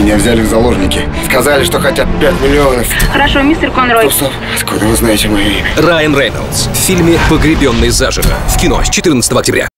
Меня взяли в заложники. Сказали, что хотят 5 миллионов. Хорошо, мистер Конрой. Стоп. Откуда вы знаете мое имя? Райан Рейнольдс в фильме «Погребенный заживо». В кино с 14 октября.